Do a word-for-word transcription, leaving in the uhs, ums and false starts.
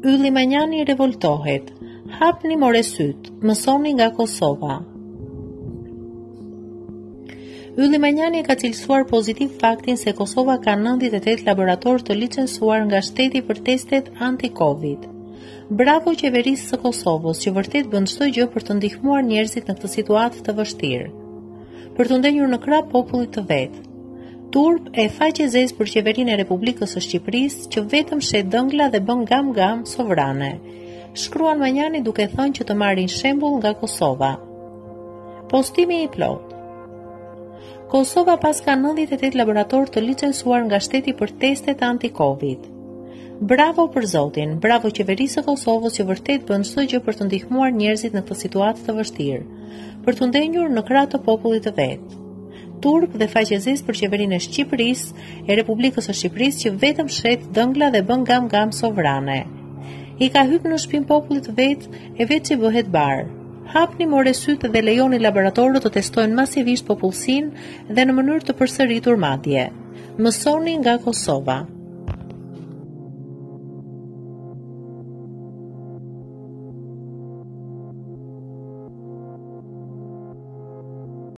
Ylli Manjani revoltohet. Hapni more syt, mësoni nga Kosova. Ylli Manjani ka cilësuar pozitiv faktin se Kosova ka nëntëdhjetë e tetë laboratorë të licencuar nga shteti për testet anti-Covid. Bravo qeverisë së Kosovës që vërtet bën çdo gjë për të ndihmuar njerëzit në këtë situatë të vështirë. Për të ndenjur në krah popullit të vet. Turp e faq e zezë për qeverinë e Republikës së Shqipërisë që vetëm shet dëngla dhe bën gam-gam sovrane. Shkruan Manjani duke thënë që të marrin shembull nga Kosova. Postimi i plot. Kosova pas ka nëntëdhjetë e tetë laboratorë të licencuar nga shteti për testet anti-Covid. Bravo për Zotin, bravo qeverisë së Kosovës që vërtet bën çdo gjë për të ndihmuar njerëzit në këtë situatë të vështirë, për të ndenjur në krah të popullit të vet. Turp dhe faqezes për qeverinë e Shqipërisë, e Republikës së Shqipërisë që vetëm shet dëngla dhe bën gam-gam sovrane. I ka hyrë në shtëpinë popullit të vet, e vetë që bëhet bar. Hapni more sytë dhe lejoni laboratorët të testojnë masivisht popullsinë dhe në mënyrë të përsëritur madje. Mësoni nga Kosova.